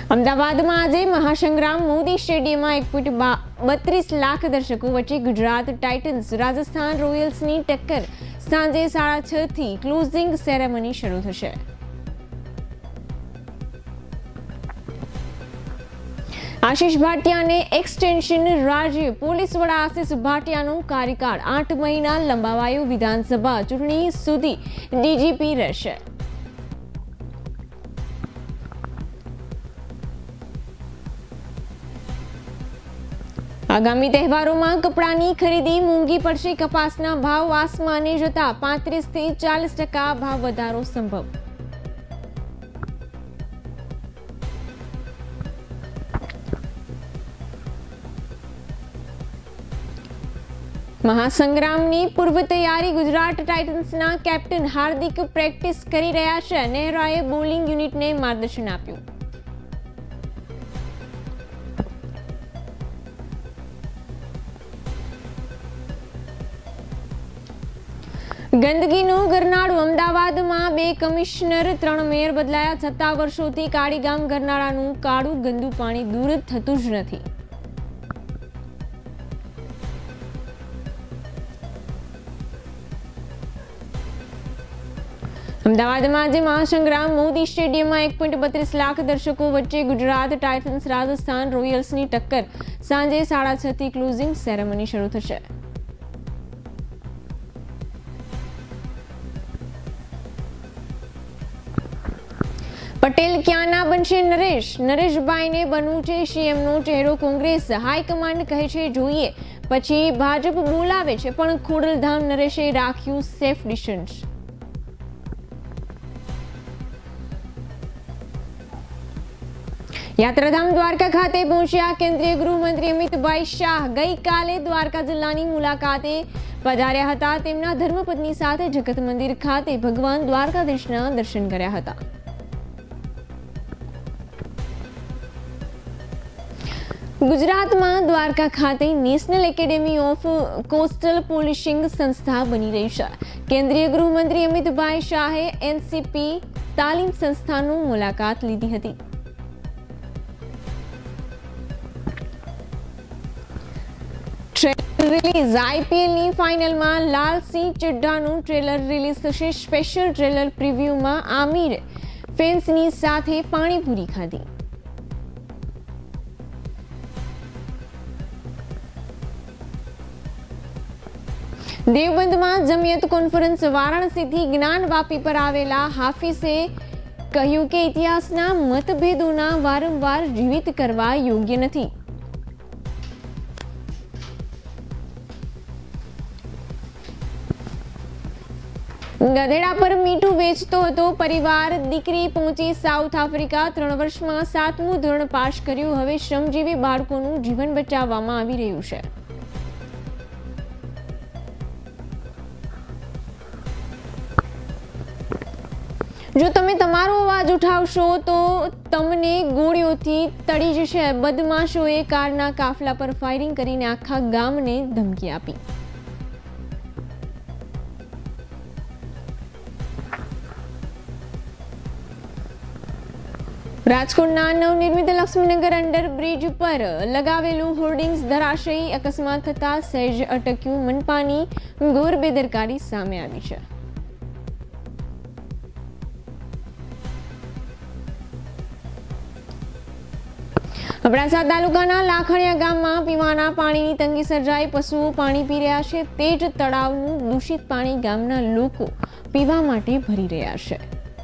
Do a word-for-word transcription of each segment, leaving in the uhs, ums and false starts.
અમદાવાદમાં આજે મહાસંગ્રામ મોદી સ્ટેડિયમમાં એક પોઈન્ટ બત્રીસ લાખ દર્શકો વચ્ચે ગુજરાત ટાઇટન્સ રાજસ્થાન રોયલ્સની ટક્કર સાંજે સાડા છ થી ક્લોઝિંગ સેરેમની શરૂ થશે। આશિષ ભાટિયાને એક્સટેન્શન રાજ્ય પોલીસ વડા આશિષ ભાટિયાનો કાર્યકાળ આઠ મહિના લંબાવાયો। વિધાનસભા ચૂંટણી સુધી ડીજીપી રહેશે। આગામી તહેવારોમાં કપડાની ખરીદી મોંઘી પડશે। કપાસના ભાવ આસમાને જતા પાંત્રીસ થી ચાલીસ ટકા ભાવ વધારો સંભવ। મહાસંગ્રામની પૂર્વ તૈયારી ગુજરાત ટાઇટન્સના કેપ્ટન હાર્દિક પ્રેક્ટિસ કરી રહ્યા છે। નેહરાએ બોલિંગ યુનિટને માર્ગદર્શન આપ્યું। ગંદકીનું ગરનાળું અમદાવાદમાં બે કમિશનર ત્રણ મેયર બદલાયા છતાં વર્ષોથી કાળીગામ ગરનાળાનું કાળું ગંદુ પાણી દૂર થતું જ નથી। અમદાવાદમાં આજે મહાસંગ્રામ મોદી સ્ટેડિયમમાં એક પોઈન્ટ બત્રીસ લાખ દર્શકો વચ્ચે ગુજરાત ટાઇટન્સ રાજસ્થાન રોયલ્સની ટક્કર સાંજે સાડા છ થી ક્લોઝિંગ સેરેમની શરૂ થશે। પટેલ ક્યાંના બનશે નરેશ? નરેશભાઈને બનવું છે સીએમનો ચહેરો। કોંગ્રેસ હાઈકમાન્ડ કહે છે જોઈએ, પછી ભાજપ બોલાવે છે, પણ ખોડલધામ નરેશે રાખ્યું સેફ ડિસ્ટન્સ। યાત્રાધામ દ્વારકા ખાતે પહોંચ્યા કેન્દ્રીય ગૃહમંત્રી અમિતભાઈ શાહ ગઈકાલે દ્વારકા જિલ્લાની મુલાકાતે પધાર્યા હતા। તેમના ધર્મપત્ની સાથે જગત મંદિર ખાતે ભગવાન દ્વારકાધીશના દર્શન કર્યા હતા। ગુજરાતમાં દ્વારકા ખાતે national academy of coastal policing સંસ્થા બની રહી છે। કેન્દ્રીય ગૃહમંત્રી અમિતભાઈ શાહે એનસીપી તાલીમ સંસ્થાની મુલાકાત લીધી હતી। ટ્રેલર રિલીઝ આઈપીએલની ફાઇનલમાં લાલસિંહ ચડ્ઢાનું ટ્રેલર રિલીઝ થશે। સ્પેશિયલ ટ્રેલર પ્રિવ્યુમાં આમિરે ફેન્સની સાથે પાણીપુરી ખાધી। દેવબંધમાં જમિયત કોન્ફરન્સ વારાણસીથી જ્ઞાનવાપી પર આવેલા હાફિઝે કહ્યું કે ઇતિહાસના મતભેદોના વારંવાર જીવિત કરવા યોગ્ય નથી। ગધેડા પર મીઠું વેચતો હતો પરિવાર, દીકરી પહોંચી સાઉથ આફ્રિકા। ત્રણ વર્ષમાં સાતમું ધોરણ પાસ કર્યું। હવે શ્રમજીવી બાળકોનું જીવન બચાવવામાં આવી રહ્યું છે। જો તમે તમારો અવાજ ઉઠાવશો તો તમને ગોળીઓથી તળી જશે। બદમાશોએ કારના કાફલા પર ફાયરિંગ કરીને આખા ગામને ધમકી આપી। રાજકોટના નવનિર્મિત લક્ષ્મીનગર અંડરબ્રિજ પર લગાવેલું હોર્ડિંગ્સ ધરાશયી। અકસ્માત થતા સહેજ અટક્યું। મનપાની ઘોર બેદરકારી સામે આવી છે। અબડાસા તાલુકાના લાખણીયા ગામમાં પીવાના પાણીની તંગી સર્જાઈ। પશુઓ પાણી પી રહ્યા છે। તે જ તળાવનું દૂષિત પાણી ગામના લોકો પીવા માટે ભરી રહ્યા છે।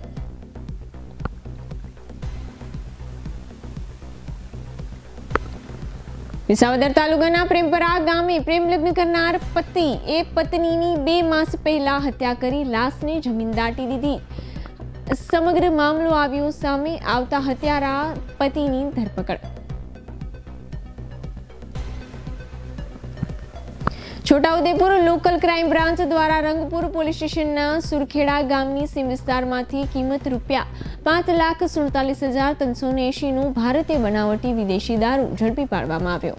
વિસાવદર તાલુકાના પ્રેમપરા ગામે પ્રેમ લગ્ન કરનાર પતિ એ પત્નીની બે માસ પહેલા હત્યા કરી લાશને જમીન દાટી દીધી। સમગ્ર મામલો આવ્યો સામે આવતા હત્યારા પતિની ધરપકડ। છોટાઉદેપુર લોકલ ક્રાઇમ બ્રાન્ચ દ્વારા રંગપુર પોલીસ સ્ટેશનના સુરખેડા ગામની સીમ વિસ્તારમાંથી કિંમત રૂપિયા પાંચ લાખ સુડતાલીસ હજાર ત્રણસો ને એસી નું ભારતીય બનાવટી વિદેશી દારૂ ઝડપી પાડવામાં આવ્યો।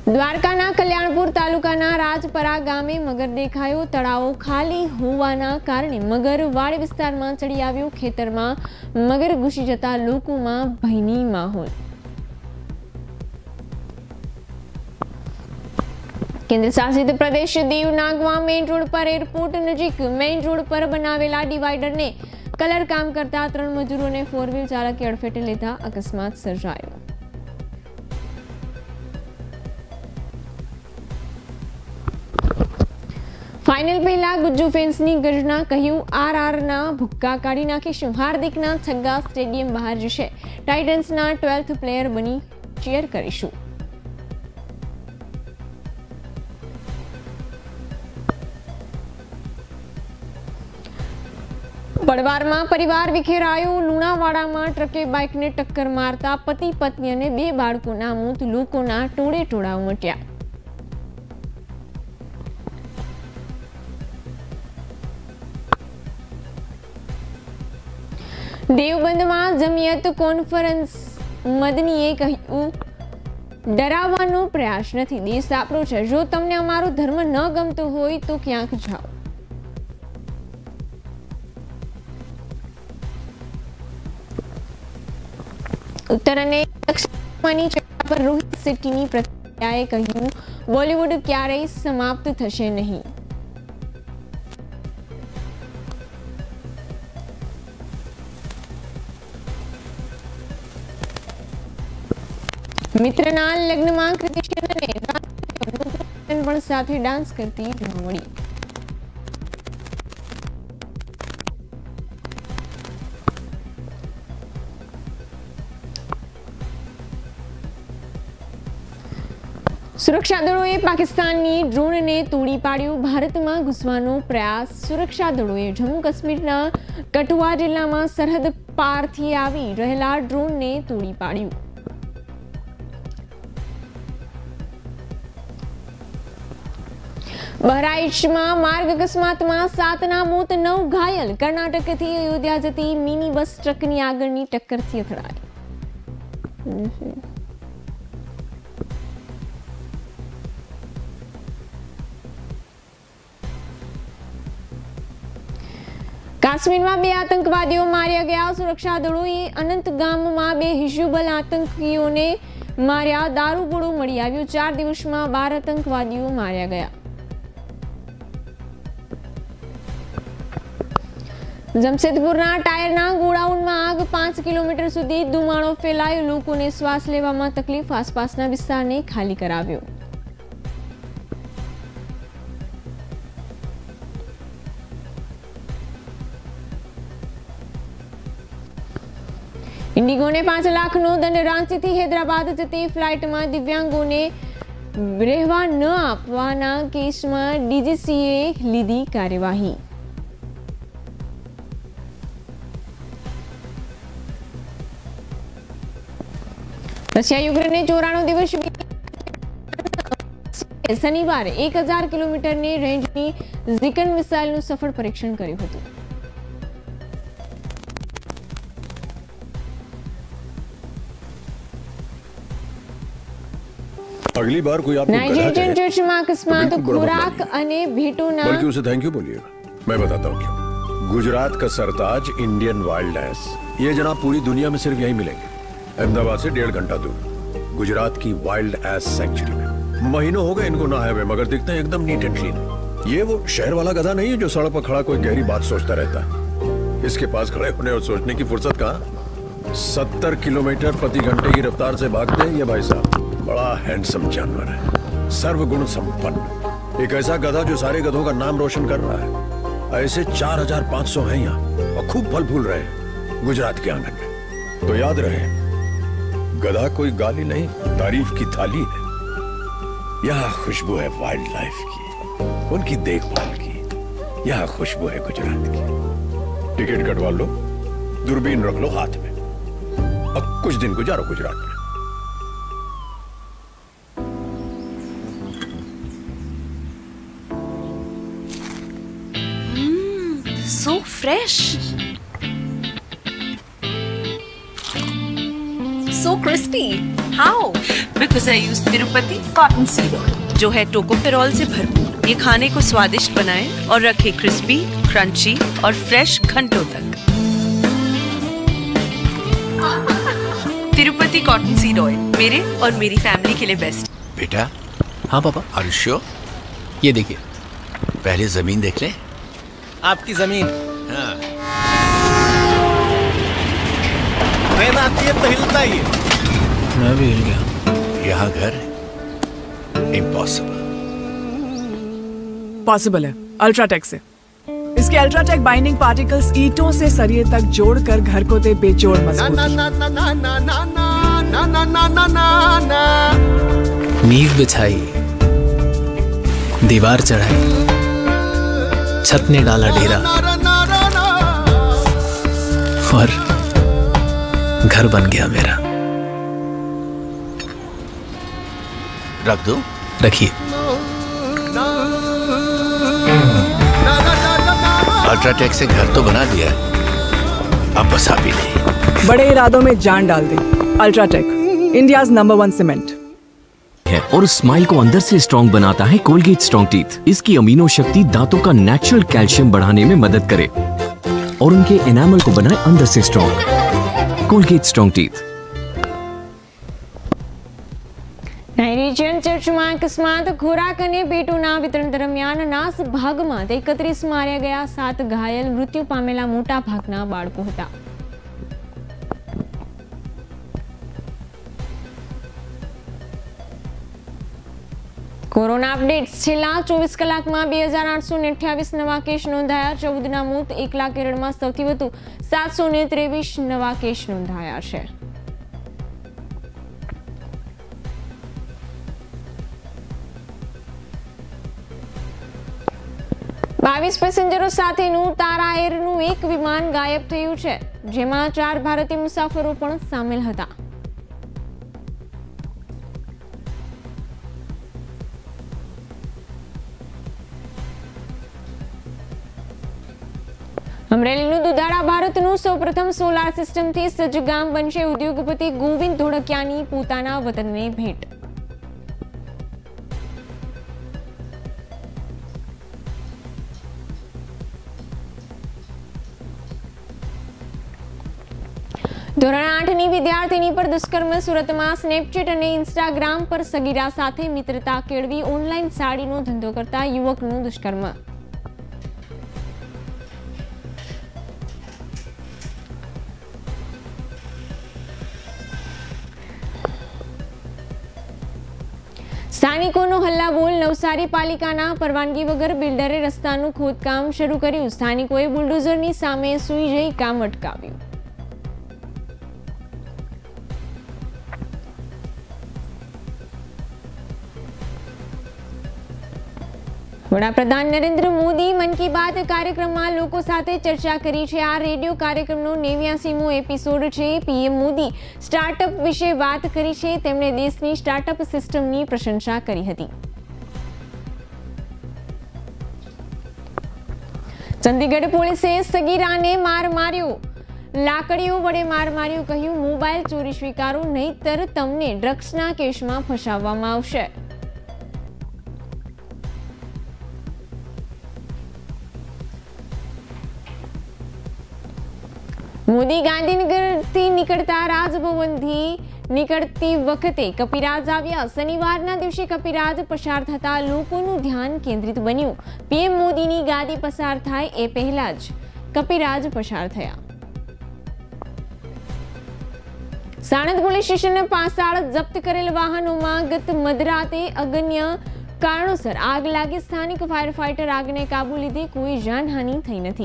દ્વારકાના કલ્યાણપુર તાલુકાના રાજપરા ગામે મગર દેખાયો. તળાવો ખાલી હોવાના કારણે મગર વાડ વિસ્તારમાં ચડી આવ્યો. ખેતરમાં મગર ઘૂસી જતા લોકોમાં ભયની માહોલ. કેન્દ્ર શાસિત પ્રદેશ દીવ નાગવા મેઇન રોડ પર એરપોર્ટ નજીક મેઇન રોડ પર બનાવેલા ડિવાઈડરને કલર કામ કરતા ત્રણ મજૂરોને ફોર વ્હીલ ચાલકે અડફેટે લેતા અકસ્માત સર્જાયો. ફાઇનલ પહેલા ગુજ્જુ ફેન્સની ગર્જના. કહ્યું આર આરના ભુક્કા કાઢી નાખીશું. હાર્દિકના છગ્ગા સ્ટેડિયમ બહાર જશે. ટાઇટન્સના ટ્વેલ્થ પ્લેયર બની ચીયર કરીશું. બળવારમાં પરિવાર વિખેરાયો. લુણાવાડામાં ટ્રકે બાઇકને ટક્કર મારતા પતિ પત્ની અને બે બાળકોના મોત. લોકોના ટોળે ટોળા ઉમટ્યા. દેવબંધમાં જમિયત કોન્ફરન્સ. મદનીએ કહ્યું ડરાવવાનો પ્રયાસ નથી, દેશ આપણો છે. જો તમને અમારો ધર્મ ન ગમતો હોય તો ક્યાંક જાઓ. ઉત્તર અને દક્ષિણની જગ્યા પર રોહિત શેટ્ટીની પ્રતિક્રિયાએ કહ્યું બોલિવૂડ ક્યારેય સમાપ્ત થશે નહીં. મિત્રના લગ્નમાં કૃતિ શેનને પણ સાથે ડાન્સ કરતી જોવા મળી. સુરક્ષા દળોએ પાકિસ્તાનની ડ્રોનને તોડી પાડ્યું. ભારતમાં ઘૂસવાનો પ્રયાસ. સુરક્ષા દળોએ જમ્મુ કાશ્મીરના કઠુઆ જિલ્લામાં સરહદ પારથી આવી રહેલા ડ્રોનને તોડી પાડ્યું. બહરાઇચમાં માર્ગ અકસ્માતમાં સાતના મોત, નવ ઘાયલ. કર્ણાટકથી અયોધ્યા જતી મિની બસ ટ્રકની આગળની ટક્કરથી અથડાઈ. કાશ્મીરમાં બે આતંકવાદીઓ માર્યા ગયા. સુરક્ષા દળોએ અનંતગામમાં બે હિઝબુલ આતંકીઓને માર્યા. દારૂગોળો મળી આવ્યો. ચાર દિવસમાં બાર આતંકવાદીઓ માર્યા ગયા. જમશેદપુરના ટાયરના ગોડાઉનમાં આગ. પાંચ કિલોમીટર સુધી ધુમાડો ફેલાયો. લોકોને શ્વાસ લેવામાં તકલીફ. આસપાસના વિસ્તારને ખાલી કરાવ્યો. ઇન્ડિગોને પાંચ લાખનો દંડ. રાંચીથી હૈદરાબાદ જતી ફ્લાઇટમાં દિવ્યાંગોને રહેવા ન આપવાના કેસમાં ડીજીસીએ લીધી કાર્યવાહી. રશિયા યુક્રેનને ચોરાણું દિવસ શનિવારે એક હજાર કિલોમીટરની રેન્જની ઝિકન મિસાઇલનું સફળ પરીક્ષણ કર્યું હતું. अगली बार कोई आपको नाइजीरियन चर्चમાં અકસ્માત. ખોરાક અને ભેટોના बल्कि उसे थैंक यू बोलिएगा. मैं बताता हूँ क्यों. गुजरात का सरताज इंडियन वाइल्ड एस, ये जनाब पूरी दुनिया में सिर्फ यहीं मिलेंगे. अहमदाबाद से डेढ़ घंटा दूर गुजरात की वाइल्ड एस सेंचुरी में. महीनों हो गए इनको नहाए हुए, मगर दिखते हैं एकदम नीट एंड क्लीन. ये वो शहर वाला गधा नहीं है जो सड़क पर खड़ा कोई गहरी बात सोचता रहता है. इसके पास खड़े होने और सोचने की फुर्सत कहाँ. सत्तर किलोमीटर प्रति घंटे की रफ्तार से भागते हैं ये भाई साहब. बड़ा हैंडसम जानवर है, सर्वगुण संपन्न. एक ऐसा गधा जो सारे गधों का नाम रोशन कर रहा है. ऐसे चार हजार पांच सौ हैं यहाँ और खूब फल फूल रहे हैं गुजरात के आंगन में. तो याद रहे, गधा कोई गाली नहीं, तारीफ की थाली है. यहाँ खुशबू है वाइल्ड लाइफ की, उनकी देखभाल की. यहाँ खुशबू है गुजरात की. टिकट कटवा लो, दूरबीन रख लो हाथ में, अब कुछ दिन गुजारो गुजरात में. So fresh. so crispy. How? Because I use Tirupati cotton seed oil, जो है टोकोफेरॉल से भरपूर। ये खाने को स्वादिष्ट बनाए और रखे क्रिस्पी, क्रंची और फ्रेश घंटों तक। तिरुपति कॉटन सीड ऑयल मेरे और मेरी फैमिली के लिए बेस्ट। बेटा। हाँ पापा। Are you sure? ये देखिए। पहले जमीन देख ले। आपकी जमीन। हाँ। ट्रेन आती है तो हिलता ही है। मैं भी हिल गया। यहाँ घर इम्पॉसिबल। पॉसिबल है अल्ट्राटेक से। इसके अल्ट्राटेक बाइंडिंग पार्टिकल्स ईंटों से सरिये तक जोड़कर घर को दे बेजोड़ मजबूती। नींव बिछाई, दीवार चढ़ाई, छत ने डाला डेरा और घर बन गया मेरा। रख दो। रखिए। अल्ट्राटेक से घर तो बना दिया, अब बस आप ही नहीं। बड़े इरादों में जान डाल दे। UltraTech, India's number one cement है और स्माइल को अंदर से स्ट्रॉन्ग बनाता है कोलगेट स्ट्रॉन्ग टीथ। इसकी अमीनो शक्ति दांतों का नेचुरल कैल्शियम बढ़ाने में मदद करे और उनके एनामल को बनाए अंदर से strong. Colgate strong teeth. Nigerian ચર્ચમાં અકસ્માત ખોરાક અને ભેટોના વિતરણ દરમિયાન નાસ ભાગમાં એકત્રીસ માર્યા ગયા, સાત ઘાયલ, મૃત્યુ પામેલા મોટા ભાગના બાળકો હતા। Corona updates. છેલ્લા ચોવીસ કલાકમાં બે હજાર આઠસો ને અઠ્યાવીસ નવા કેસ નોંધાયા। ચૌદના મોત। એકલા કેરળમાં સૌથી વધુ સાતસો ને ત્રેવીસ નવા કેસ નોંધાયા છે। બાવીસ પેસેન્જરો સાથેનું તારા એરનું એક વિમાન ગાયબ થયું છે, જેમાં ચાર ભારતીય મુસાફરો પણ સામેલ હતા। અમરેલીનું દુધાળા ભારતનું સૌપ્રથમ સોલાર સિસ્ટમથી સજ્જ ગામ બનશે। ઉદ્યોગપતિ ગોવિંદ ધોળકિયાની પોતાના વતનને ભેટ। ધોરણ આઠની વિદ્યાર્થીની પર દુષ્કર્મ। સુરતમાં સ્નેપચેટ અને ઇન્સ્ટાગ્રામ પર સગીરા સાથે મિત્રતા કેળવી ઓનલાઈન સાડીનો ધંધો કરતા યુવકનું દુષ્કર્મ। સ્થાનિકોનો હલ્લાબોલ। નવસારી પાલિકાના પરવાનગી વગર બિલ્ડરે રસ્તાનું ખોદકામ શરૂ કર્યું। સ્થાનિકોએ બુલડોઝરની સામે સૂઈ જઈ કામ અટકાવ્યું। વડાપ્રધાન નરેન્દ્ર મોદી મન કી બાત કાર્યક્રમમાં લોકો સાથે ચર્ચા કરી છે। આ રેડિયો કાર્યક્રમનો નેવ્યાસીમો એપિસોડ છે। પીએમ મોદી સ્ટાર્ટઅપ વિશે વાત કરી છે। તેમણે દેશની સ્ટાર્ટઅપ સિસ્ટમની પ્રશંસા કરી હતી। ચંદીગઢ પોલીસે સગીરાને માર માર્યો। લાકડીઓ વડે માર માર્યો। કહ્યું, મોબાઈલ ચોરી સ્વીકારો, નહીતર તમને ડ્રગ્સના કેસમાં ફસાવવામાં આવશે। મોદી ગાંધીનગરથી નીકળતા રાજભવનથી નીકળતી વખતે કપિરાજ આવ્યા। શનિવારના દિવસે કપિરાજ પસાર થતા લોકોનું ધ્યાન કેન્દ્રિત બન્યું। પીએમ મોદીની ગાદી પસાર થાય એ પહેલા જ કપિરાજ પસાર થયા। સાણંદ પોલીસ સ્ટેશન પાછળ જપ્ત કરેલ વાહનોમાં ગત મધરાતે અગણ્ય કારણોસર આગ લાગી। સ્થાનિક ફાયર ફાઈટર આગને કાબુ લીધી। કોઈ જાનહાનિ થઈ નથી।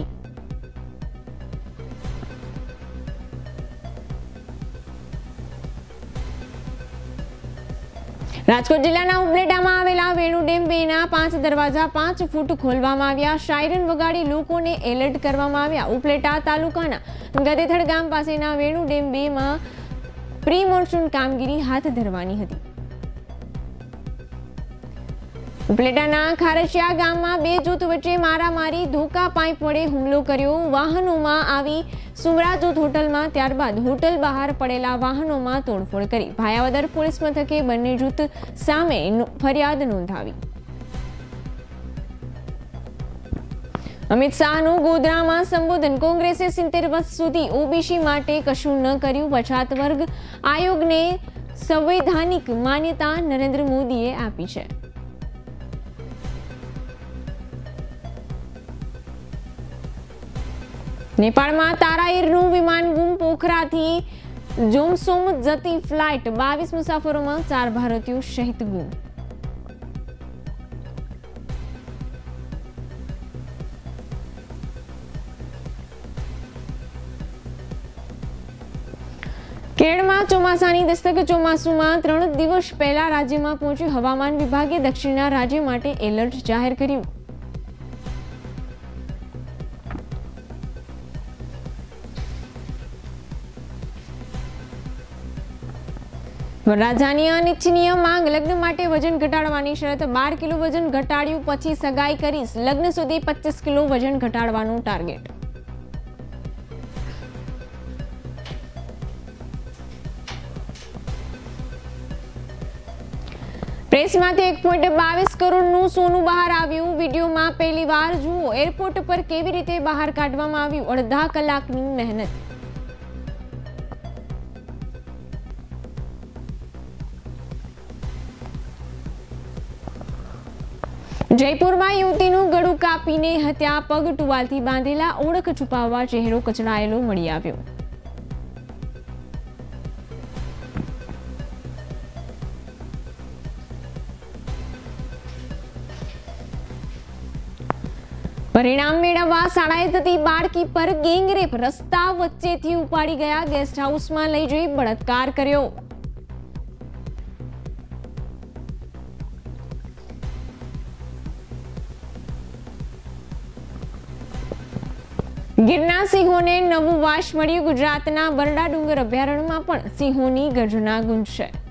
રાજકોટ જિલ્લાના ઉપલેટામાં આવેલા વેણુ ડેમ બેના પાંચ દરવાજા પાંચ ફૂટ ખોલવામાં આવ્યા। સાયરન વગાડી લોકોને એલર્ટ કરવામાં આવ્યા। ઉપલેટા તાલુકાના ગદેથડ ગામ પાસેના વેણુ ડેમ બેમાં પ્રી મોન્સૂન કામગીરી હાથ ધરવાની હતી। ઉપલેટાના ખારચિયા ગામમાં બે જૂથ વચ્ચે મારામારી, ધોકા પાઇપ વડે હુમલો કર્યો. વાહનોમાં આવી સુમરા જૂથ હોટલમાં, ત્યારબાદ હોટલ બહાર પડેલા વાહનોમાં તોડફોડ કરી. ભાયાવદર પોલીસ મથકે બંને જૂથ સામે ફરિયાદ નોંધાવી. અમિત શાહનું ગોધરામાં સંબોધન. કોંગ્રેસે સિત્તેર વર્ષ સુધી ઓબીસી માટે કશું ન કર્યું. પછાત વર્ગ આયોગને સંવૈધાનિક માન્યતા નરેન્દ્ર મોદીએ આપી છે. નેપાળમાં તારાઈરનું વિમાન ગુમ. પોખરાથી જોમસોમ જતી ફ્લાઇટ, બાવીસ મુસાફરોમાં ચાર ભારતીયો સહિત ગુમ. કેરળમાં ચોમાસાની દસ્તક. ચોમાસુમાં ત્રણ દિવસ પહેલા રાજ્યમાં પહોંચ્યું. હવામાન વિભાગે દક્ષિણના રાજ્ય માટે એલર્ટ જાહેર કર્યું. વરરાજાની અનિચ્છનીય માંગ. લગ્ન માટે વજન ઘટાડવાની શરત. બાર કિલો વજન ઘટાડ્યું પછી સગાઈ કરીશ. લગ્ન સુધી પચીસ કિલો વજન ઘટાડવાનું ટાર્ગેટ. પ્રેસમાંથી એક પોઈન્ટ બાવીસ કરોડનું સોનું બહાર આવ્યું. વિડીયોમાં પહેલી વાર જુઓ. એરપોર્ટ પર કેવી રીતે બહાર કાઢવામાં આવ્યું. અડધા કલાકની મહેનત. જયપુરમાં યુવતીનું ગળું કાપીને હત્યા. પગ ટુવાલથી બાંધેલા. ઓળખ છુપાવવા ચહેરો કચડાયેલો મળી આવ્યો. પરિણામ મેળવવા શાળાએ જતી બાળકી પર ગેંગરેપ. રસ્તા વચ્ચેથી ઉપાડી ગયા. ગેસ્ટ હાઉસમાં લઈ જઈ બળાત્કાર કર્યો. ગીરના સિંહોને નવું વાસ મળ્યું. ગુજરાતના બરડા ડુંગર અભયારણ્યમાં પણ સિંહોની ગર્જના ગુંજશે.